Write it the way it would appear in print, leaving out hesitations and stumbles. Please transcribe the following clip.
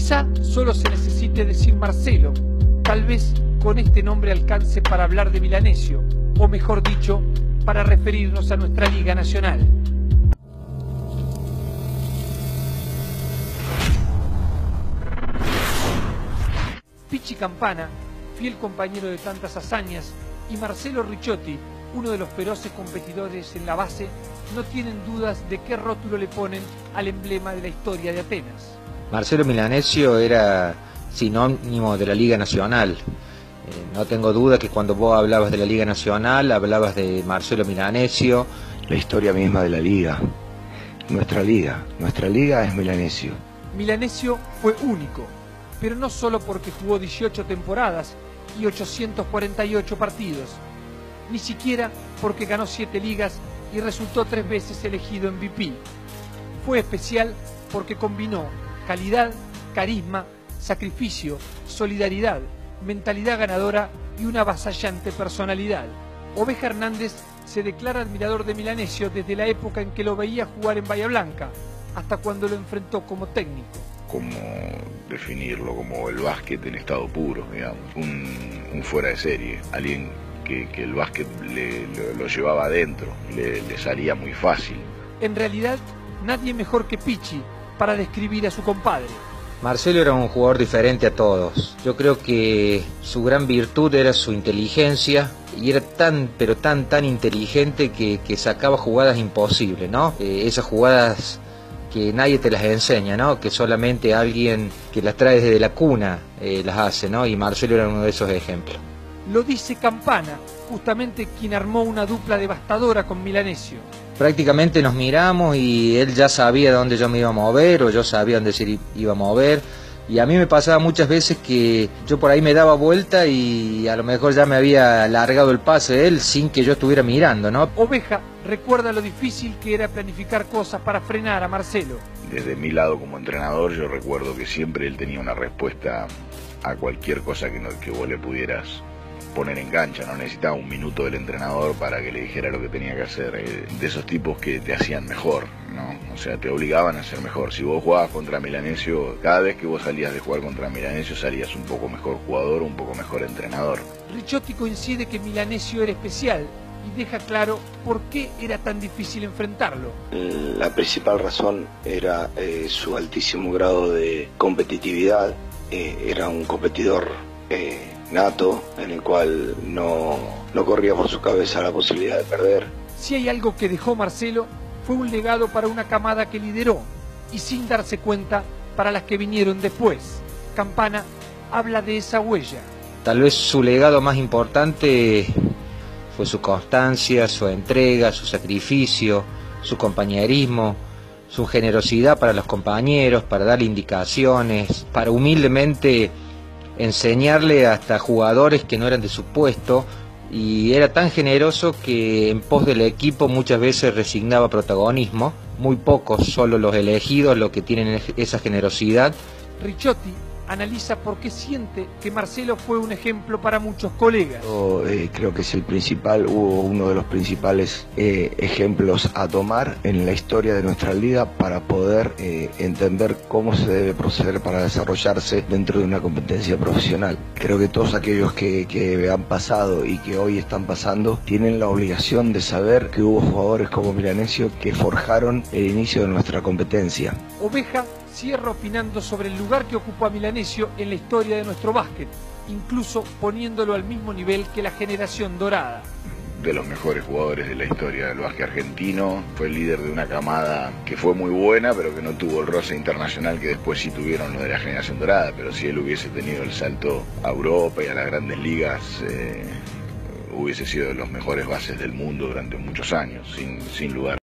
Quizá solo se necesite decir Marcelo, tal vez con este nombre alcance para hablar de Milanesio, o mejor dicho, para referirnos a nuestra Liga Nacional. Pichi Campana, fiel compañero de tantas hazañas, y Marcelo Ricciotti, uno de los feroces competidores en la base, no tienen dudas de qué rótulo le ponen al emblema de la historia de Atenas. Marcelo Milanesio era sinónimo de la Liga Nacional. No tengo duda que cuando vos hablabas de la Liga Nacional, hablabas de Marcelo Milanesio. La historia misma de la Liga, nuestra Liga es Milanesio. Milanesio fue único, pero no solo porque jugó 18 temporadas y 848 partidos, ni siquiera porque ganó 7 ligas y resultó 3 veces elegido MVP. Fue especial porque combinó calidad, carisma, sacrificio, solidaridad, mentalidad ganadora y una avasallante personalidad. Oveja Hernández se declara admirador de Milanesio desde la época en que lo veía jugar en Bahía Blanca, hasta cuando lo enfrentó como técnico. Como definirlo como el básquet en estado puro, digamos, un fuera de serie, alguien que el básquet lo llevaba adentro, le salía muy fácil. En realidad, nadie mejor que Pichi para describir a su compadre. Marcelo era un jugador diferente a todos. Yo creo que su gran virtud era su inteligencia, y era tan inteligente que sacaba jugadas imposibles, ¿no? Esas jugadas que nadie te las enseña, ¿no? Que solamente alguien que las trae desde la cuna las hace, ¿no? Y Marcelo era uno de esos ejemplos. Lo dice Campana, justamente quien armó una dupla devastadora con Milanesio. Prácticamente nos miramos y él ya sabía dónde yo me iba a mover, o yo sabía dónde se iba a mover. Y a mí me pasaba muchas veces que yo por ahí me daba vuelta y a lo mejor ya me había largado el pase él sin que yo estuviera mirando, ¿no? Oveja recuerda lo difícil que era planificar cosas para frenar a Marcelo. Desde mi lado como entrenador, yo recuerdo que siempre él tenía una respuesta a cualquier cosa que vos le pudieras poner en cancha. No necesitaba un minuto del entrenador para que le dijera lo que tenía que hacer. De esos tipos que te hacían mejor, ¿no? O sea, te obligaban a ser mejor. Si vos jugabas contra Milanesio, cada vez que vos salías de jugar contra Milanesio, salías un poco mejor jugador, un poco mejor entrenador. Ricciotti coincide que Milanesio era especial y deja claro por qué era tan difícil enfrentarlo. La principal razón era su altísimo grado de competitividad. Era un competidor nato, en el cual no corría por su cabeza la posibilidad de perder. Si hay algo que dejó Marcelo, fue un legado para una camada que lideró, y sin darse cuenta, para las que vinieron después. Campana habla de esa huella. Tal vez su legado más importante fue su constancia, su entrega, su sacrificio, su compañerismo, su generosidad para los compañeros, para darle indicaciones, para humildemente enseñarle hasta a jugadores que no eran de su puesto, y era tan generoso que en pos del equipo muchas veces resignaba protagonismo. Muy pocos, solo los elegidos, los que tienen esa generosidad. Ricciotti analiza por qué siente que Marcelo fue un ejemplo para muchos colegas. Creo que es uno de los principales ejemplos a tomar en la historia de nuestra liga para poder entender cómo se debe proceder para desarrollarse dentro de una competencia profesional. Creo que todos aquellos que han pasado y que hoy están pasando tienen la obligación de saber que hubo jugadores como Milanesio que forjaron el inicio de nuestra competencia. Oveja cierra opinando sobre el lugar que ocupa Milanesio en la historia de nuestro básquet, incluso poniéndolo al mismo nivel que la generación dorada. De los mejores jugadores de la historia del básquet argentino, fue el líder de una camada que fue muy buena, pero que no tuvo el roce internacional que después sí tuvieron los de la generación dorada. Pero si él hubiese tenido el salto a Europa y a las grandes ligas, hubiese sido de los mejores bases del mundo durante muchos años, sin lugar